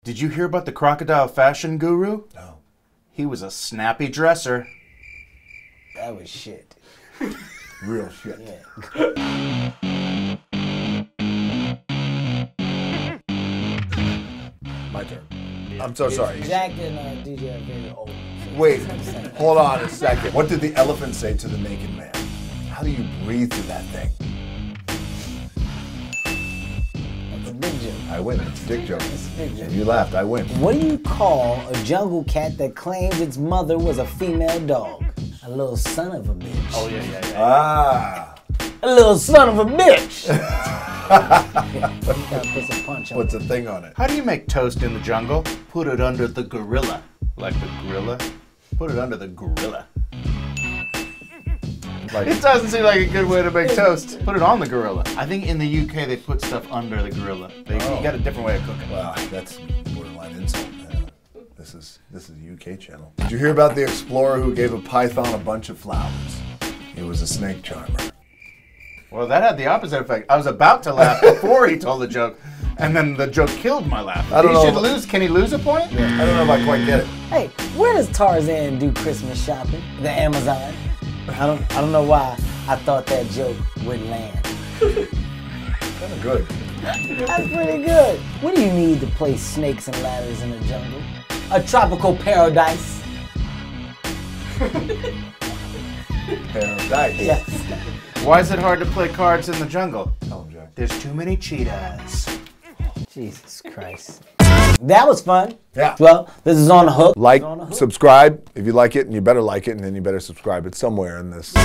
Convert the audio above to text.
Did you hear about the crocodile fashion guru? No. He was a snappy dresser. That was shit. Real shit. Yeah. My turn. I'm so sorry. Jack and DJ are very old. So Wait, it's the same. hold on a second. What did the elephant say to the naked man? How do you breathe through that thing? That's a big joke. I win. It's a dick joke. It's a big joke. And you laughed. I win. What do you call a jungle cat that claims its mother was a female dog? A little son of a bitch. Oh, yeah. Ah. A little son of a bitch. You gotta put some punch on What's it. the thing on it? How do you make toast in the jungle? Put it under the gorilla. Like the gorilla? Put it under the gorilla. Like, It doesn't seem like a good way to make toast. Put it on the gorilla. I think in the UK they put stuff under the gorilla. You got a different way of cooking. wow, that's borderline insult. This is a UK channel. Did you hear about the explorer who gave a python a bunch of flowers? He was a snake charmer. Well, that had the opposite effect. I was about to laugh before he told the joke, and then the joke killed my laugh. I don't know He should if- lose. Can he lose a point? I don't know if I quite get it. Hey, where does Tarzan do Christmas shopping? The Amazon. I don't know why I thought that joke would land. Kind of good. That's pretty good. What do you need to play snakes and ladders in the jungle? A tropical paradise. Paradise. Yes. Why is it hard to play cards in the jungle? Tell him, Jack. There's too many cheetahs. Jesus Christ. That was fun. Yeah. Well, this is On the Hook. Like, On the Hook. subscribe if you like it, and you better like it, and then you better subscribe. It's somewhere in this.